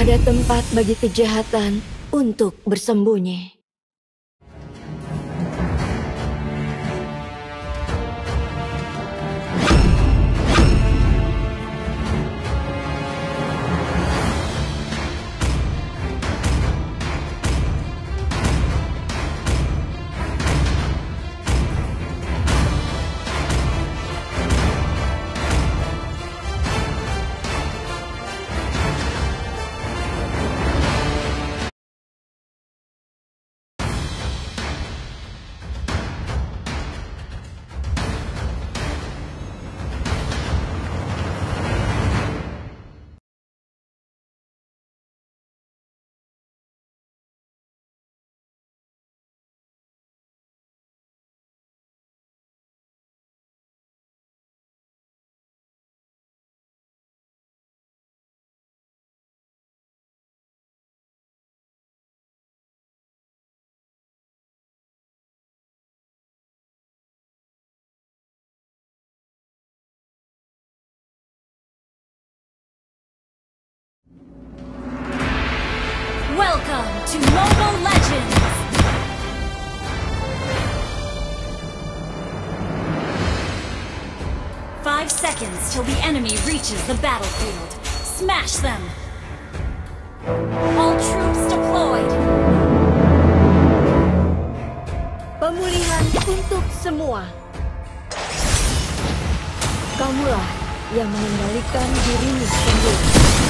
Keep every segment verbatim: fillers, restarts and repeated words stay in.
ada tempat bagi kejahatan untuk bersembunyi. Welcome to Mobile Legends! Five seconds till the enemy reaches the battlefield. Smash them! All troops deployed! Pemulihan untuk semua. Kamulah yang mengendalikan dirimu sendiri.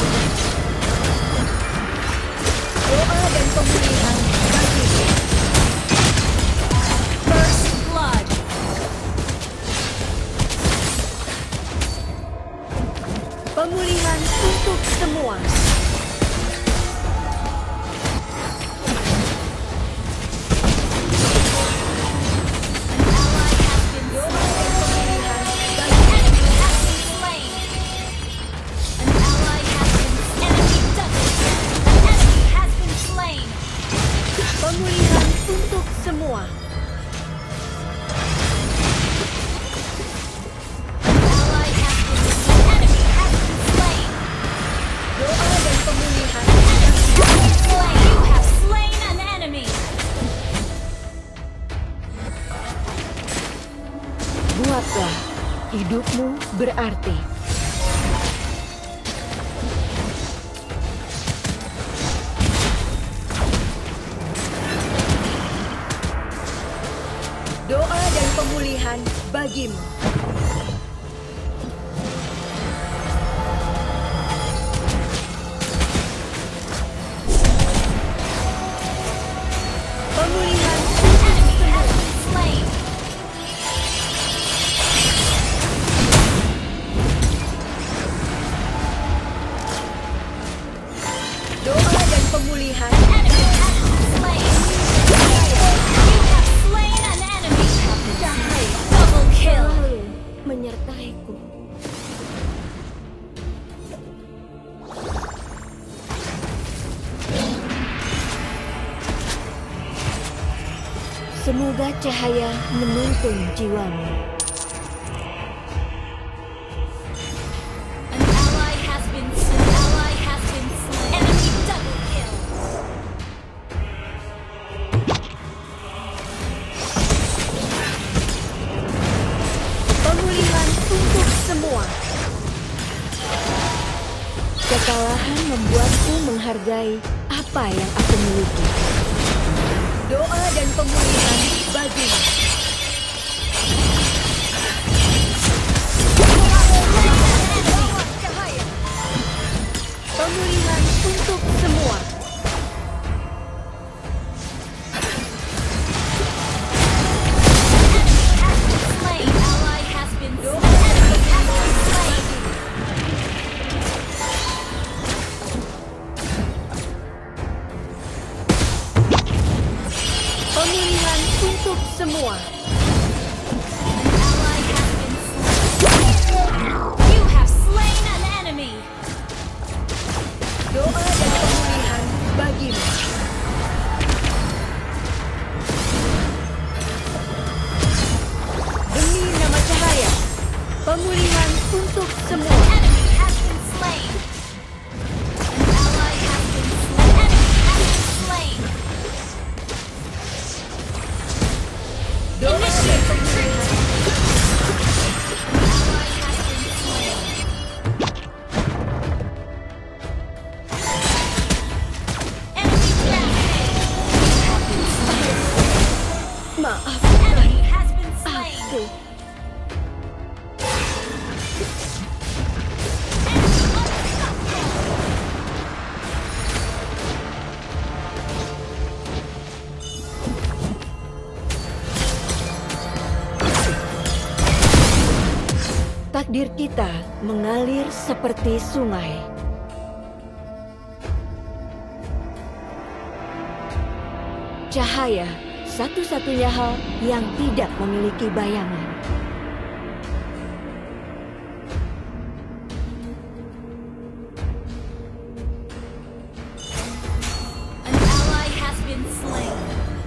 Doa dan pemulihan bagimu. First blood. Pemulihan untuk semua. Pemulihan untuk semua. Doa dan pemulihan. You have slain an enemy. Buatlah hidupmu berarti. Doa dan pemulihan bagimu. Pemulihan Enemy has been slain. doa dan pemulihan. Enemy has been slain. You have slain an enemy. Cahaya Double kill. selalu menyertaiku. Semoga cahaya menuntun jiwamu. An ally has been slain. Ally has been slain. Enemy double kill. Pemulihan untuk semua. Kekalahan membuatku menghargai apa yang aku miliki. Doa dan pemulihan bagimu. Cahaya. Pemulihan untuk semua. Slain. Ally has been slain. Enemy has been slain. Pemulihan untuk semua. Ally has been slain. You have slain an enemy. Doa dan pemulihan bagimu. Demi nama cahaya, pemulihan untuk semua. Enemy has been slain. An ally has Takdir kita mengalir seperti sungai. Cahaya, satu-satunya hal yang tidak memiliki bayangan. An ally has been slain.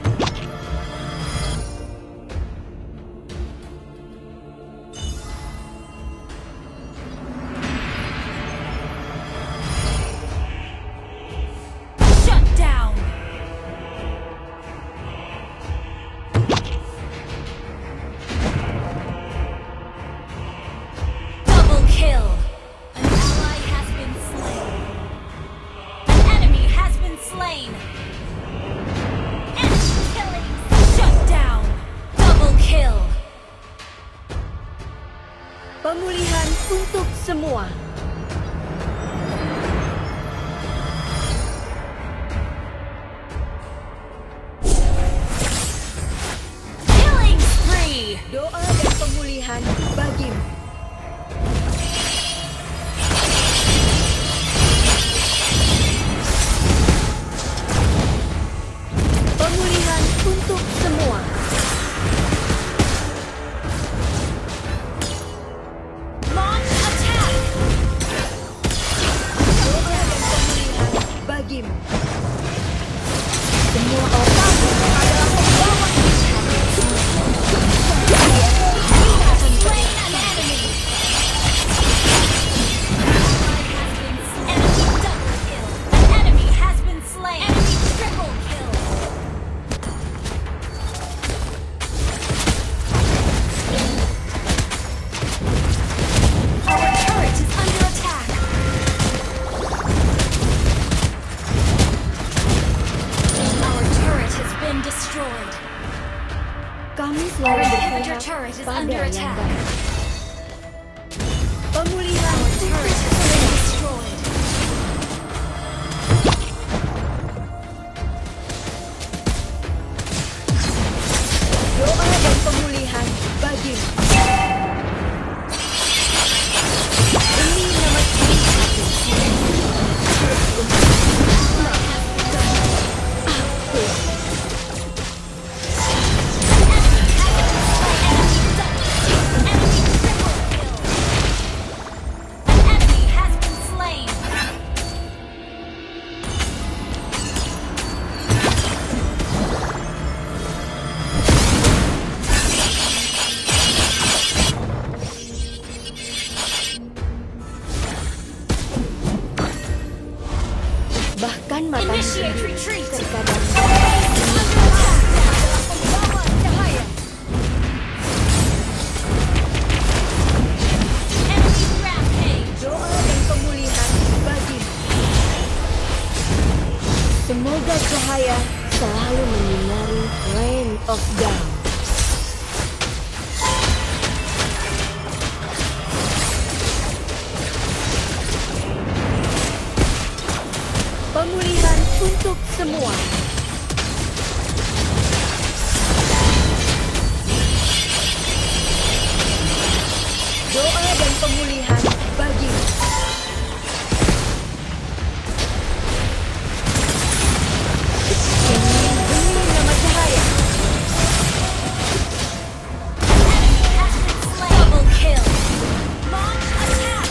Shut down. Double kill. An ally has been slain. An enemy has been slain. Enemy killing. Shut down. Double kill. Pemulihan untuk semua. Killing spree. Doa dan pemulihan bagimu. Pemulihan untuk semua. Launch attack. Doa dan pemulihan bagimu. Semua orang adalah pembawa. Slain an enemy. Enemy double kill. An enemy has been slain. Enemy triple kill. Our turret is under attack. Our turret has been destroyed. Kami Our selalu inhibitor berpihak turret is pada under yang attack. baik. Pemulihan Our untuk turret has been destroyed. doa dan pemulihan bagimu. Demi nama Enemy has been slain. bahkan mata Initiate retreat. terkadang Pembawa cahaya. Enemy rampage. doa dan pemulihan bagimu. Semoga cahaya selalu menyinari Reign of Dawn. Pemulihan untuk semua. Doa dan pemulihan bagimu. Demi nama cahaya. Enemy has been slain. Double kill. Launch attack.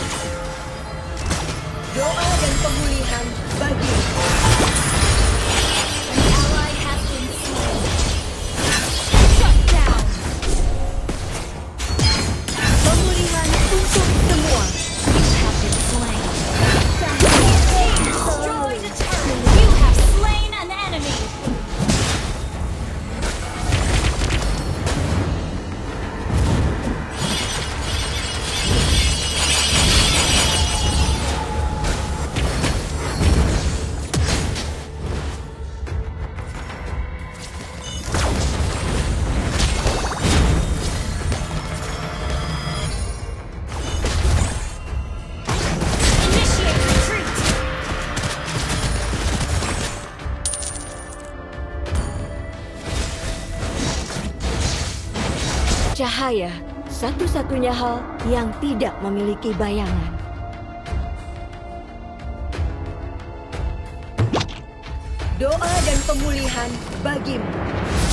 Doa dan pemulihan bagimu. An ally has been slain. Shut down. Pemulihan untuk semua. cahaya, satu-satunya hal yang tidak memiliki bayangan. Doa dan pemulihan bagimu.